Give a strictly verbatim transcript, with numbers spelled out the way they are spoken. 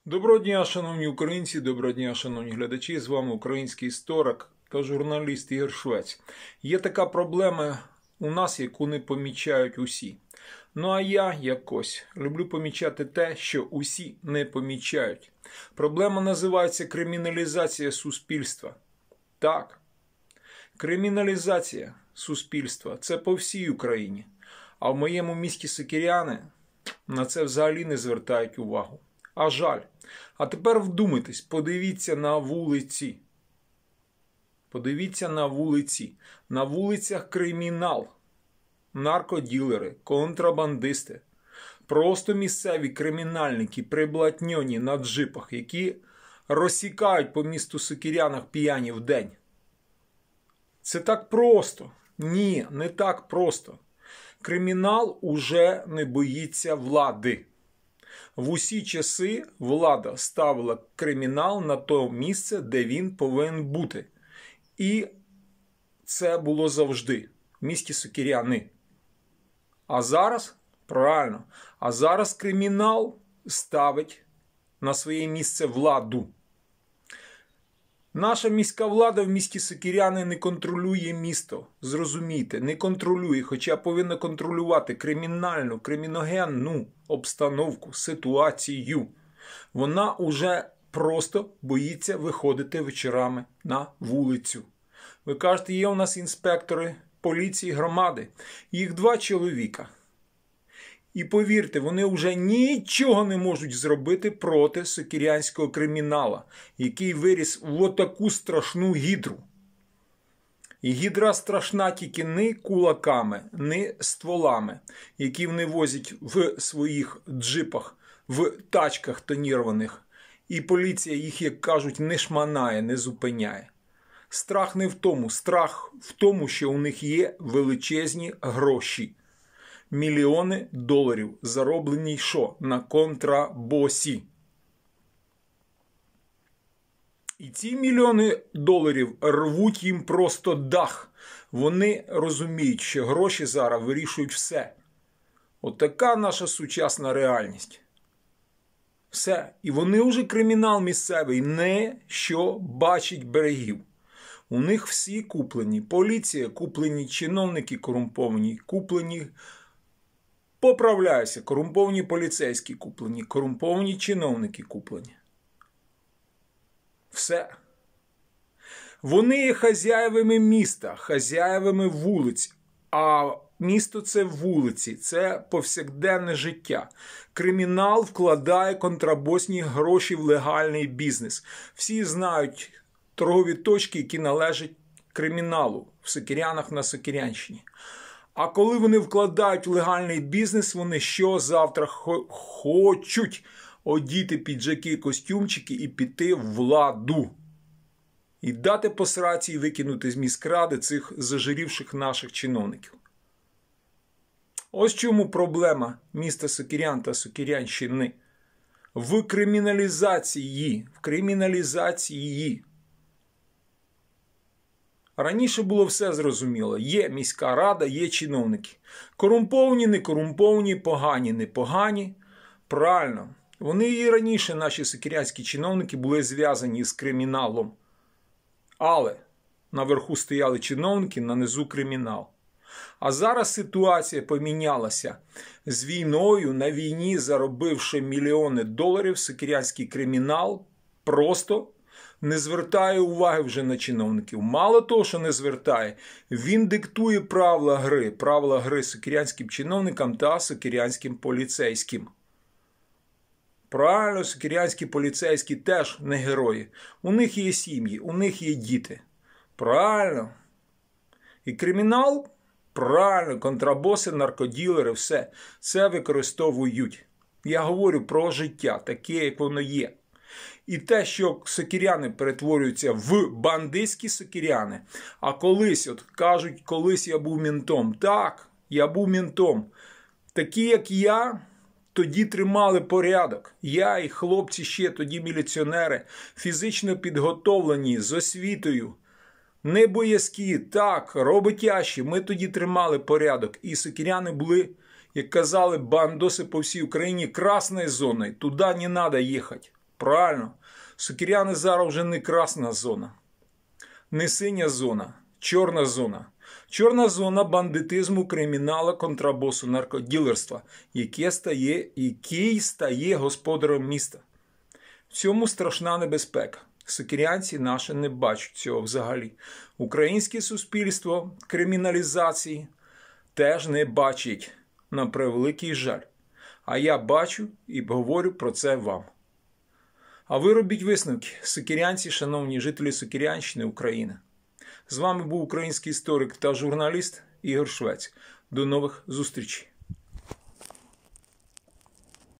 Доброго дня, шановні українці, доброго дня, шановні глядачі. З вами український історик та журналіст Ігор Швець. Є така проблема у нас, яку не помічають усі. Ну а я якось люблю помічати те, що усі не помічають. Проблема називається криміналізація суспільства. Так, криміналізація суспільства – це по всій Україні. А в моєму місті Сокиряни на це взагалі не звертають увагу. А жаль. А тепер вдумайтесь, подивіться на вулиці. Подивіться на вулиці. На вулицях кримінал. Наркоділери, контрабандисти. Просто місцеві кримінальники, приблатньоні на джипах, які розсікають по місту Сокирянах п'яні вдень. Це так просто. Ні, не так просто. Кримінал уже не боїться влади. В усі часи влада ставила кримінал на те місце, де він повинен бути. І це було завжди в місті Сокиряни. А зараз, правильно, а зараз кримінал ставить на своє місце владу. Наша міська влада в місті Сокиряни не контролює місто, зрозумійте, не контролює, хоча повинна контролювати кримінальну, криміногенну обстановку, ситуацію. Вона уже просто боїться виходити вечорами на вулицю. Ви кажете, є у нас інспектори поліції громади, їх два чоловіка. І повірте, вони вже нічого не можуть зробити проти сокирянського кримінала, який виріс в отаку страшну гідру. І гідра страшна тільки не кулаками, не стволами, які вони возять в своїх джипах, в тачках тонірованих. І поліція їх, як кажуть, не шманає, не зупиняє. Страх не в тому, страх в тому, що у них є величезні гроші. Мільйони доларів, зароблені що? На контрабосі. І ці мільйони доларів рвуть їм просто дах. Вони розуміють, що гроші зараз вирішують все. Отака наша сучасна реальність. Все. І вони вже кримінал місцевий не що бачить берегів. У них всі куплені. Поліція куплені, чиновники корумповані, куплені. Поправляюся, корумповані поліцейські куплені, корумповані чиновники куплені. Все. Вони є хазяєвими міста, хазяєвими вулиць. А місто – це вулиці, це повсякденне життя. Кримінал вкладає контрабосні гроші в легальний бізнес. Всі знають торгові точки, які належать криміналу в Сокирянах на Сокирянщині. А коли вони вкладають в легальний бізнес, вони що завтра хочуть одіти піджаки, костюмчики і піти в владу. І дати по сраці і викинути з міськради цих зажирівших наших чиновників. Ось чому проблема міста Сокирян та Сокирянщини. В криміналізації. В криміналізації. Раніше було все зрозуміло. Є міська рада, є чиновники. Корумповані, не корумповані, погані, не погані. Правильно. Вони і раніше, наші сокирянські чиновники, були зв'язані з криміналом. Але наверху стояли чиновники, на низу кримінал. А зараз ситуація помінялася. З війною, на війні, заробивши мільйони доларів, сокирянський кримінал просто не звертає уваги вже на чиновників. Мало того, що не звертає, він диктує правила гри. Правила гри сокирянським чиновникам та сокирянським поліцейським. Правильно, сокирянські поліцейські теж не герої. У них є сім'ї, у них є діти. Правильно. І кримінал? Правильно, контрабоси, наркоділери, все. Це використовують. Я говорю про життя, таке, як воно є. І те, що сокиряни перетворюються в бандитські сокиряни. А колись, от кажуть, колись я був ментом. Так, я був ментом. Такі, як я, тоді тримали порядок. Я і хлопці ще тоді міліціонери, фізично підготовлені, з освітою. Не боязкі, так, роботящі. Ми тоді тримали порядок. І сокиряни були, як казали бандоси по всій Україні, красною зоною. Туди не треба їхати. Правильно, Сокиряни зараз вже не красна зона, не синя зона, чорна зона. Чорна зона бандитизму, криміналу, контрабосу, наркоділерства, яке стає, який стає господарем міста. В цьому страшна небезпека. Сокирянці наші не бачать цього взагалі. Українське суспільство криміналізації теж не бачить, на превеликий жаль. А я бачу і говорю про це вам. А ви робіть висновки, сокирянці, шановні жителі Сокирянщини, України. З вами був український історик та журналіст Ігор Швець. До нових зустрічей.